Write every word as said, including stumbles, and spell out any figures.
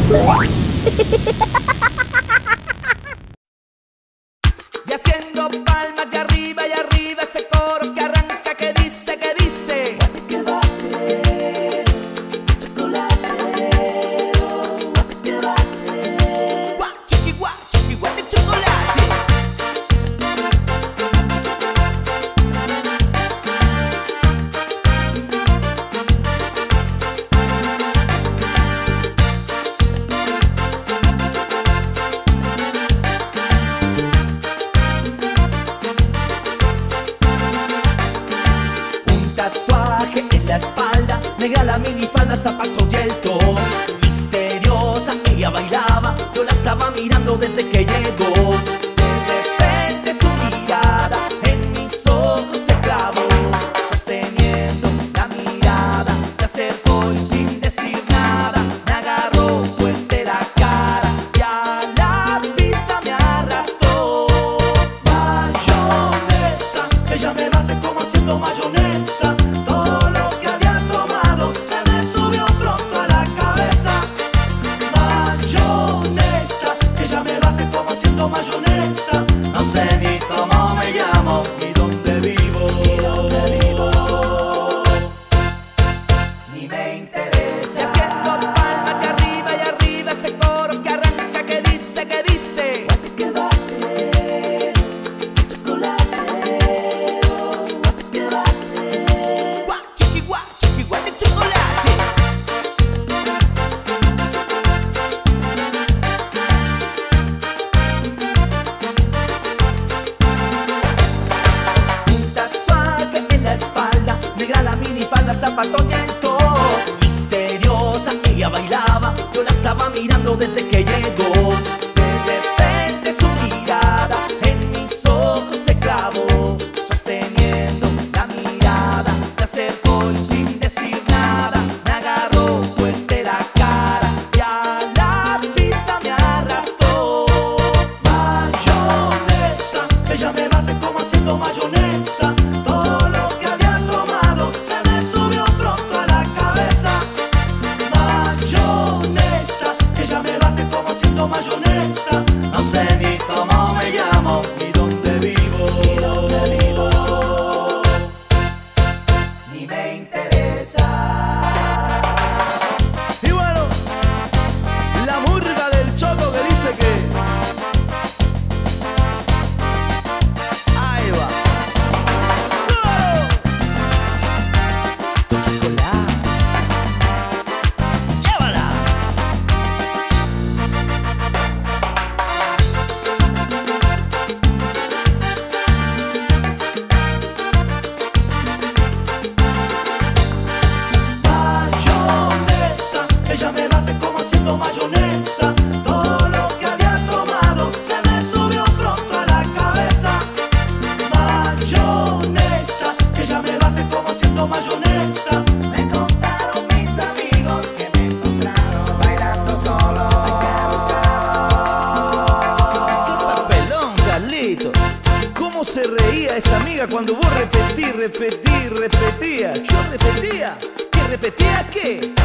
Y haciendo palmas de arriba y arriba ese coro que arranca, que dice, que dice. Guate que bate, chocolate, guate que bate. Guau, chiqui, guau, chiqui, guate chocolate. Espalda, negra la minifalda, zapatos y el top. Misteriosa, ella bailaba, yo la estaba mirando desde que llegó. De repente su mirada en mis ojos se clavó, sosteniendo la mirada, se acercó y sin decir nada, me agarró fuerte la cara y a la pista me arrastró. Mayonesa, ella me bate como haciendo mayonesa. Mayonesa, no sé ni cómo me llamo, ni dónde vivo, ni dónde vivo, ni me interesa. Y haciendo palmas de arriba y arriba ese coro que arranca, que dice, que dice. Guate que bate, chocolate, guate que bate. Guau, chiqui, guau, chiqui, guate chocolate. Zapatos y el top. Misteriosa, ella bailaba, yo la estaba mirando desde que llegó. De repente su mirada en mis ojos se clavó, sosteniendo la mirada, se acercó y sin decir nada, me agarró fuerte la cara y a la pista me arrastró. Mayonesa, ella me bate como haciendo mayonesa. Todo lo que había tomado se me subió pronto a la cabeza. Mayonesa, ella me bate como haciendo mayonesa. No sé ni cómo me llamo, ni dónde vivo, ni dónde vivo, ni me interesa. Y bueno, la murga del Choco que dice que ahí va. Ella me bate como haciendo mayonesa. Todo lo que había tomado se me subió pronto a la cabeza. Mayonesa, ella me bate como haciendo mayonesa. Me contaron mis amigos que me encontraron bailando solo. ¡Qué papelón, Carlito! ¿Cómo se reía esa amiga cuando vos repetí, repetí, repetías? Yo repetía. ¿Qué repetía qué?